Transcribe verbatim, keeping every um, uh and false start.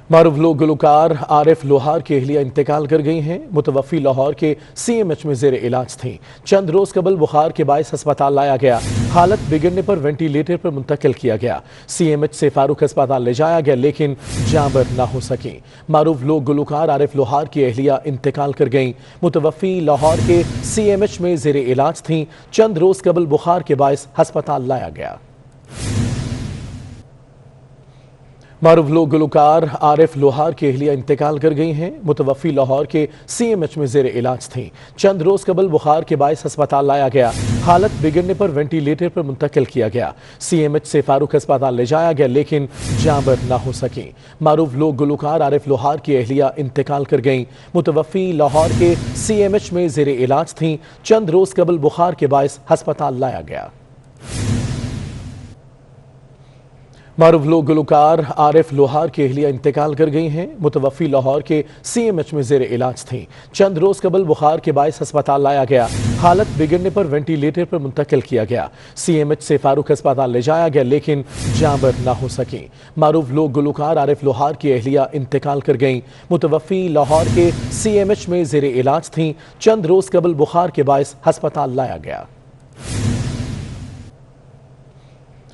मारूफ लोक गुलकार आरिफ लोहार की अहलिया इंतकाल कर गई हैं। मुतवफ़ी लाहौर के सी एम एच में जेर इलाज थीं। चंद रोज कबल बुखार के बायस अस्पताल लाया गया। हालत बिगड़ने पर वेंटिलेटर पर मुंतकिल किया गया। सी एम एच से फारूक अस्पताल ले जाया गया लेकिन जांबर न हो सकी। मारूफ लोक गुलकार आरिफ लोहार की अहलिया इंतकाल कर गई। मुतवफ़ी लाहौर के सी एम एच में जेर इलाज थीं। चंद रोज कबल बुखार के बायस अस्पताल लाया गया। मारूफ लोक गुलकार आरिफ लोहार की अहलिया इंतकाल कर गई हैं। मुतवफ़ी लाहौर के सी एम एच में जेर इलाज थीं। चंद रोज कबल बुखार के बायस अस्पताल लाया गया। हालत बिगड़ने पर वेंटिलेटर पर मुंतकिल किया गया। सी एम एच से फारूक अस्पताल ले जाया गया लेकिन जांबर न हो सकी। मारूफ लोक गुलकार आरिफ लोहार की अहलिया इंतकाल कर गई। मुतवफ़ी लाहौर के सी एम एच में जेर इलाज थीं। चंद रोज कबल बुखार के बायस अस्पताल लाया गया। मारूफ लोक गुलकार आरिफ लोहार की अहलिया इंतकाल कर गई हैं। मुतवफ़ी लाहौर के सी एम एच में जेर इलाज थीं। चंद रोज कबल बुखार के बायस अस्पताल लाया गया। हालत बिगड़ने पर वेंटिलेटर पर मुंतकिल किया गया। सी एम एच से फारूक अस्पताल ले जाया गया लेकिन जांबर न हो सकी। मारूफ लोक गुलकार आरिफ लोहार की अहलिया इंतकाल कर गई। मुतवफ़ी लाहौर के सी एम एच में जेर इलाज थीं। चंद रोज कबल बुखार के बायस अस्पताल लाया गया।